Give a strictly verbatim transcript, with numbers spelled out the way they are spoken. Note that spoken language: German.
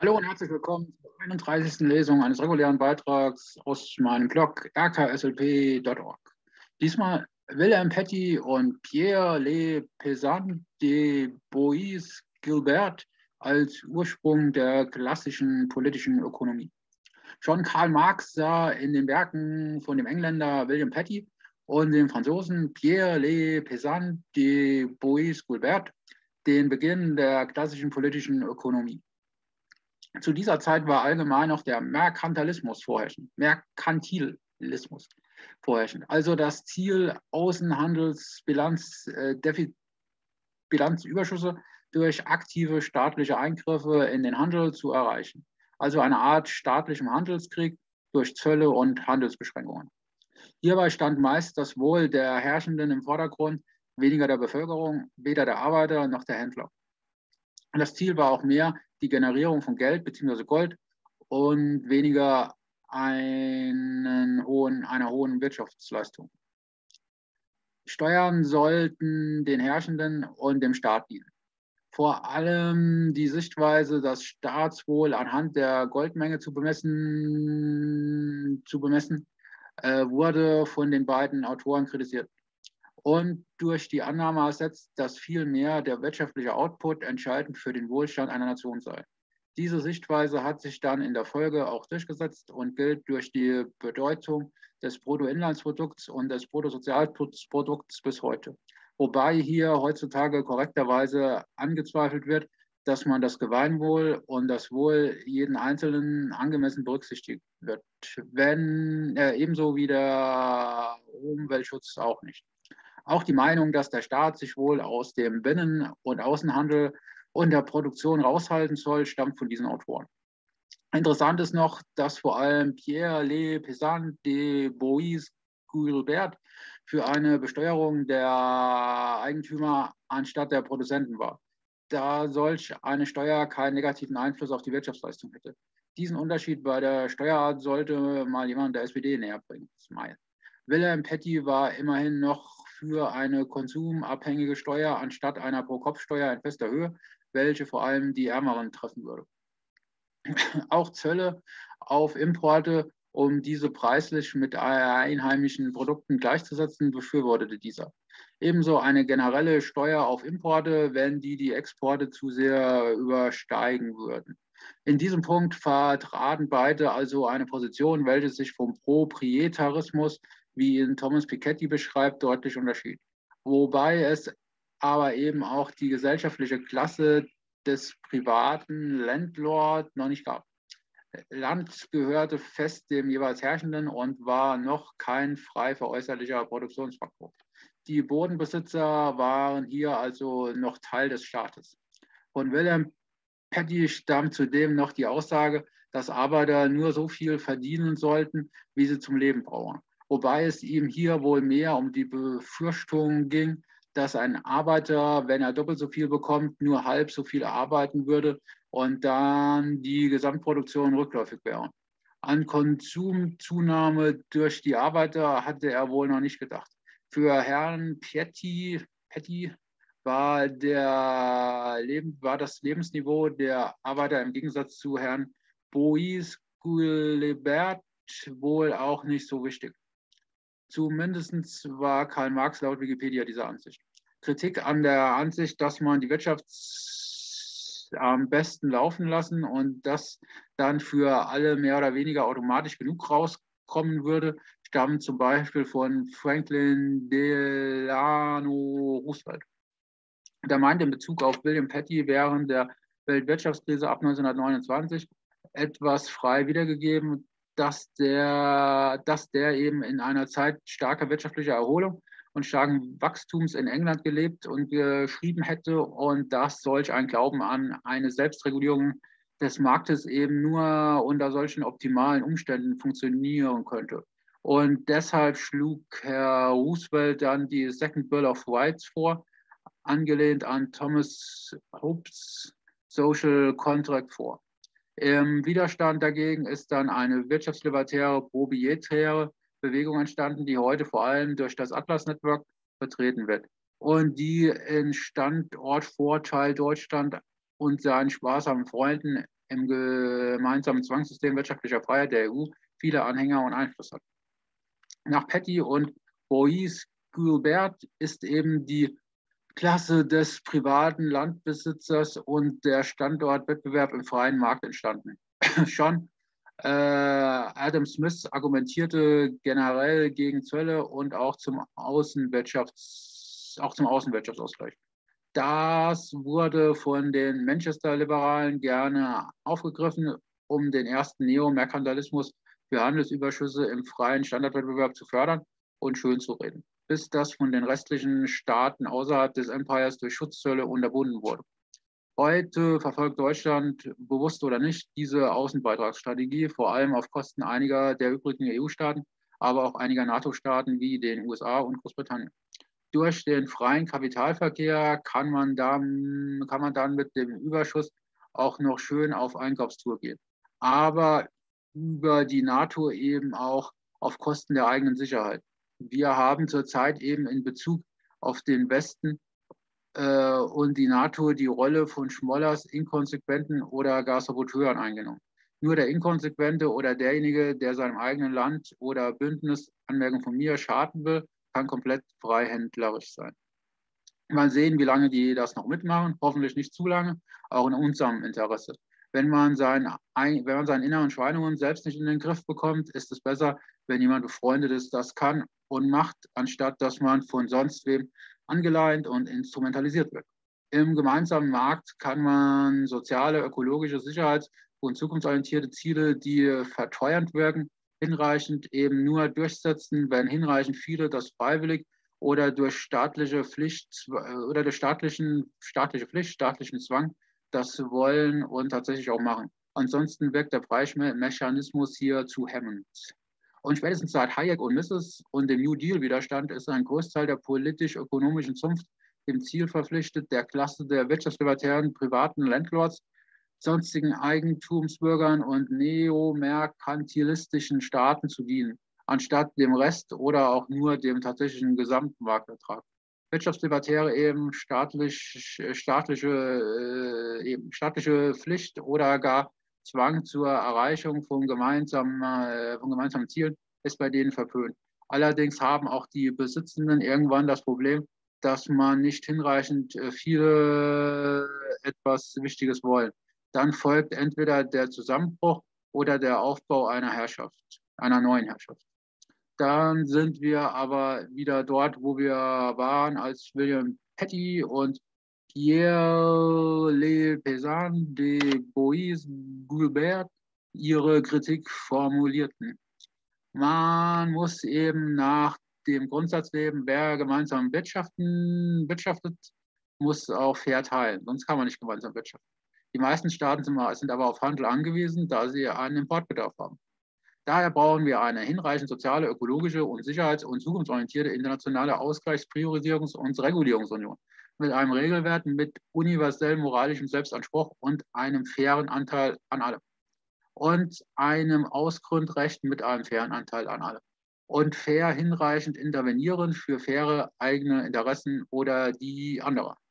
Hallo und herzlich willkommen zur einunddreißigsten Lesung eines regulären Beitrags aus meinem Blog r k s l p punkt org. Diesmal Wilhelm Petty und Pierre Le Paysan de Bois Gilbert als Ursprung der klassischen politischen Ökonomie. Schon Karl Marx sah in den Werken von dem Engländer William Petty und dem Franzosen Pierre Le Paysan de Bois Gilbert den Beginn der klassischen politischen Ökonomie. Zu dieser Zeit war allgemein noch der Merkantilismus vorherrschend, Merkantilismus vorherrschend. Also das Ziel, Außenhandelsbilanzüberschüsse äh, durch aktive staatliche Eingriffe in den Handel zu erreichen. Also eine Art staatlichem Handelskrieg durch Zölle und Handelsbeschränkungen. Hierbei stand meist das Wohl der Herrschenden im Vordergrund, weniger der Bevölkerung, weder der Arbeiter noch der Händler. Und das Ziel war auch mehr die Generierung von Geld bzw. Gold und weniger einen hohen, einer hohen Wirtschaftsleistung. Steuern sollten den Herrschenden und dem Staat dienen. Vor allem die Sichtweise, das Staatswohl anhand der Goldmenge zu bemessen, zu bemessen äh, wurde von den beiden Autoren kritisiert und durch die Annahme ersetzt, dass vielmehr der wirtschaftliche Output entscheidend für den Wohlstand einer Nation sei. Diese Sichtweise hat sich dann in der Folge auch durchgesetzt und gilt durch die Bedeutung des Bruttoinlandsprodukts und des Bruttosozialprodukts bis heute. Wobei hier heutzutage korrekterweise angezweifelt wird, dass man das Gemeinwohl und das Wohl jeden Einzelnen angemessen berücksichtigt wird, wenn äh, ebenso wie der Umweltschutz auch nicht. Auch die Meinung, dass der Staat sich wohl aus dem Binnen- und Außenhandel und der Produktion raushalten soll, stammt von diesen Autoren. Interessant ist noch, dass vor allem Pierre Le Paysan de Bois Gilbert für eine Besteuerung der Eigentümer anstatt der Produzenten war, da solch eine Steuer keinen negativen Einfluss auf die Wirtschaftsleistung hätte. Diesen Unterschied bei der Steuerart sollte mal jemand der S P D näher bringen. Wilhelm Petty war immerhin noch für eine konsumabhängige Steuer anstatt einer Pro-Kopf-Steuer in fester Höhe, welche vor allem die Ärmeren treffen würde. Auch Zölle auf Importe, um diese preislich mit einheimischen Produkten gleichzusetzen, befürwortete dieser. Ebenso eine generelle Steuer auf Importe, wenn die die Exporte zu sehr übersteigen würden. In diesem Punkt vertraten beide also eine Position, welche sich vom Proprietarismus, wie ihn Thomas Piketty beschreibt, deutlich unterschied. Wobei es aber eben auch die gesellschaftliche Klasse des privaten Landlord noch nicht gab. Land gehörte fest dem jeweils Herrschenden und war noch kein frei veräußerlicher Produktionsfaktor. Die Bodenbesitzer waren hier also noch Teil des Staates. Von Wilhelm Petty stammt zudem noch die Aussage, dass Arbeiter nur so viel verdienen sollten, wie sie zum Leben brauchen. Wobei es ihm hier wohl mehr um die Befürchtung ging, dass ein Arbeiter, wenn er doppelt so viel bekommt, nur halb so viel arbeiten würde und dann die Gesamtproduktion rückläufig wäre. An Konsumzunahme durch die Arbeiter hatte er wohl noch nicht gedacht. Für Herrn Petty, Petty war, der Leben, war das Lebensniveau der Arbeiter im Gegensatz zu Herrn Bois Gilbert wohl auch nicht so wichtig. Zumindest war Karl Marx laut Wikipedia dieser Ansicht. Kritik an der Ansicht, dass man die Wirtschaft am besten laufen lassen und dass dann für alle mehr oder weniger automatisch genug rauskommen würde, stammt zum Beispiel von Franklin Delano Roosevelt. Der meinte in Bezug auf William Petty während der Weltwirtschaftskrise ab neunzehnhundertneunundzwanzig etwas frei wiedergegeben, dass der, dass der eben in einer Zeit starker wirtschaftlicher Erholung und starken Wachstums in England gelebt und geschrieben hätte und dass solch ein Glauben an eine Selbstregulierung des Marktes eben nur unter solchen optimalen Umständen funktionieren könnte. Und deshalb schlug Herr Roosevelt dann die Second Bill of Rights vor, angelehnt an Thomas Hobbes' Social Contract vor. Im Widerstand dagegen ist dann eine wirtschaftslibertäre, proprietäre Bewegung entstanden, die heute vor allem durch das Atlas Network vertreten wird und die in Standortvorteil Deutschland und seinen sparsamen Freunden im gemeinsamen Zwangssystem wirtschaftlicher Freiheit der E U viele Anhänger und Einfluss hat. Nach Petty und Bois-Guilbert ist eben die Klasse des privaten Landbesitzers und der Standortwettbewerb im freien Markt entstanden. Schon äh, Adam Smith argumentierte generell gegen Zölle und auch zum, Außenwirtschafts-, auch zum Außenwirtschaftsausgleich. Das wurde von den Manchester-Liberalen gerne aufgegriffen, um den ersten Neomerkantilismus für Handelsüberschüsse im freien Standardwettbewerb zu fördern und schönzureden, bis das von den restlichen Staaten außerhalb des Empires durch Schutzzölle unterbunden wurde. Heute verfolgt Deutschland, bewusst oder nicht, diese Außenbeitragsstrategie, vor allem auf Kosten einiger der übrigen E U-Staaten, aber auch einiger NATO-Staaten wie den U S A und Großbritannien. Durch den freien Kapitalverkehr kann man dann, kann man dann mit dem Überschuss auch noch schön auf Einkaufstour gehen. Aber über die NATO eben auch auf Kosten der eigenen Sicherheit. Wir haben zurzeit eben in Bezug auf den Westen äh, und die NATO die Rolle von Schmollers, Inkonsequenten oder gar Saboteuren eingenommen. Nur der Inkonsequente oder derjenige, der seinem eigenen Land oder Bündnis, Anmerkung von mir, schaden will, kann komplett freihändlerisch sein. Mal sehen, wie lange die das noch mitmachen. Hoffentlich nicht zu lange, auch in unserem Interesse. Wenn man, sein, wenn man seinen inneren Schweinehund selbst nicht in den Griff bekommt, ist es besser, wenn jemand befreundet ist, das kann und macht, anstatt dass man von sonst wem angeleint und instrumentalisiert wird. Im gemeinsamen Markt kann man soziale, ökologische, sicherheits- und zukunftsorientierte Ziele, die verteuernd wirken, hinreichend eben nur durchsetzen, wenn hinreichend viele das freiwillig oder durch staatliche Pflicht oder durch staatlichen, staatliche Pflicht, staatlichen Zwang das wollen und tatsächlich auch machen. Ansonsten wirkt der Preismechanismus hier zu hemmend. Und spätestens seit Hayek und Misses und dem New Deal-Widerstand ist ein Großteil der politisch-ökonomischen Zunft dem Ziel verpflichtet, der Klasse der wirtschaftslibertären privaten Landlords, sonstigen Eigentumsbürgern und neomerkantilistischen Staaten zu dienen, anstatt dem Rest oder auch nur dem tatsächlichen Gesamtmarktertrag. Wirtschaftslibertäre eben staatlich, staatliche, äh, eben staatliche Pflicht oder gar Zwang zur Erreichung von gemeinsamen, äh, von gemeinsamen Zielen ist bei denen verpönt. Allerdings haben auch die Besitzenden irgendwann das Problem, dass man nicht hinreichend viele etwas Wichtiges wollen. Dann folgt entweder der Zusammenbruch oder der Aufbau einer Herrschaft, einer neuen Herrschaft. Dann sind wir aber wieder dort, wo wir waren, als William Petty und Pierre Le Paysan de Bois-Guilbert ihre Kritik formulierten. Man muss eben nach dem Grundsatz leben, wer gemeinsam wirtschaften, wirtschaftet, muss auch fair teilen, sonst kann man nicht gemeinsam wirtschaften. Die meisten Staaten sind aber auf Handel angewiesen, da sie einen Importbedarf haben. Daher brauchen wir eine hinreichend soziale, ökologische und sicherheits- und zukunftsorientierte internationale Ausgleichs-, Priorisierungs- und Regulierungsunion mit einem Regelwerk mit universellem moralischem Selbstanspruch und einem fairen Anteil an allem. Und einem Ausgrundrecht mit einem fairen Anteil an allem. Und fair hinreichend intervenieren für faire eigene Interessen oder die anderer.